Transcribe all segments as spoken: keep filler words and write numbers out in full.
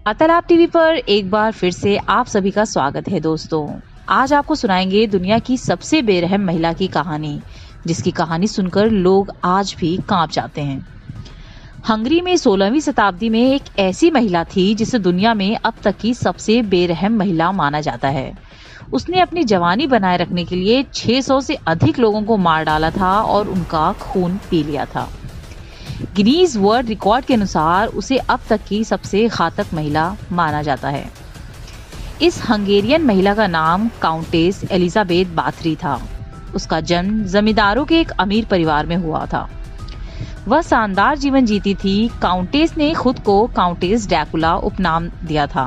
वार्तालाप टीवी पर एक बार फिर से आप सभी का स्वागत है दोस्तों। आज आपको सुनाएंगे दुनिया की सबसे बेरहम महिला की कहानी, जिसकी कहानी सुनकर लोग आज भी कांप जाते हैं। हंगरी में सोलहवीं शताब्दी में एक ऐसी महिला थी जिसे दुनिया में अब तक की सबसे बेरहम महिला माना जाता है। उसने अपनी जवानी बनाए रखने के लिए छह सौ से अधिक लोगों को मार डाला था और उनका खून पी लिया था। गिनीज वर्ल्ड रिकॉर्ड के अनुसार उसे अब तक की सबसे घातक महिला माना जाता है। इस हंगेरियन महिला का नाम काउंटेस एलिजाबेथ बाथरी था। उसका जन्म जमींदारों के एक अमीर परिवार में हुआ था। वह शानदार जीवन जीती थी। काउंटेस ने खुद को काउंटेस ड्रैकुला उपनाम दिया था।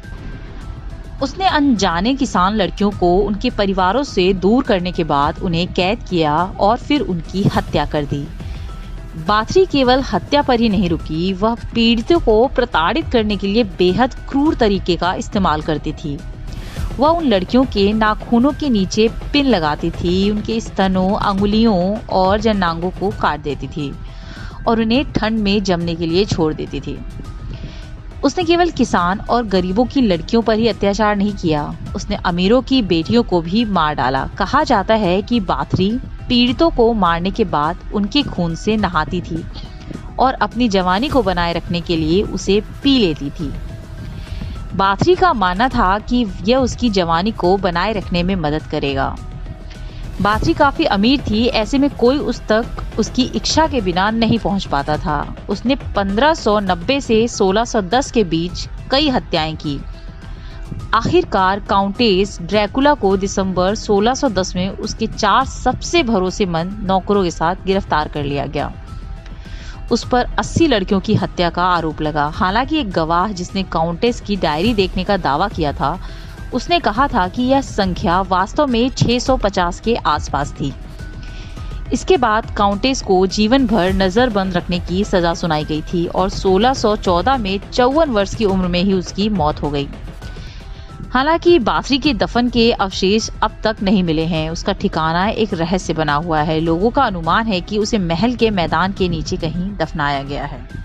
उसने अनजाने किसान लड़कियों को उनके परिवारों से दूर करने के बाद उन्हें कैद किया और फिर उनकी हत्या कर दी। बाथरी केवल हत्या पर ही नहीं रुकी, वह पीड़ितों को प्रताड़ित करने के लिए बेहद क्रूर तरीके का इस्तेमाल करती थी। वह उन लड़कियों के नाखूनों के नीचे पिन लगाती थी, उनके स्तनों, अंगुलियों और जननांगों को काट देती थी और उन्हें ठंड में जमने के लिए छोड़ देती थी। उसने केवल किसान और गरीबों की लड़कियों पर ही अत्याचार नहीं किया, उसने अमीरों की बेटियों को भी मार डाला। कहा जाता है कि बाथरी पीड़ितों को मारने के बाद उनके खून से नहाती थी और अपनी जवानी को बनाए रखने के लिए उसे पी लेती थी। बाथरी का मानना था कि यह उसकी जवानी को बनाए रखने में मदद करेगा। बाथरी काफी अमीर थी, ऐसे में कोई उस तक उसकी इच्छा के बिना नहीं पहुंच पाता था। उसने पंद्रह सौ नब्बे से सोलह सौ दस के बीच कई हत्याएं की। आखिरकार काउंटेस ड्रैकुला को दिसंबर सोलह सौ दस में उसके चार सबसे भरोसेमंद नौकरों के साथ गिरफ्तार कर लिया गया। उस पर अस्सी लड़कियों की हत्या का आरोप लगा। हालांकि एक गवाह जिसने काउंटेस की डायरी देखने का दावा किया था, उसने कहा था कि यह संख्या वास्तव में छह सौ पचास के आसपास थी। इसके बाद काउंटेस को जीवन भर नजरबंद रखने की सजा सुनाई गई थी और सोलह सौ चौदह में चौवन वर्ष की उम्र में ही उसकी मौत हो गई। हालांकि बाथरी के दफन के अवशेष अब तक नहीं मिले हैं। उसका ठिकाना एक रहस्य बना हुआ है। लोगों का अनुमान है कि उसे महल के मैदान के नीचे कहीं दफनाया गया है।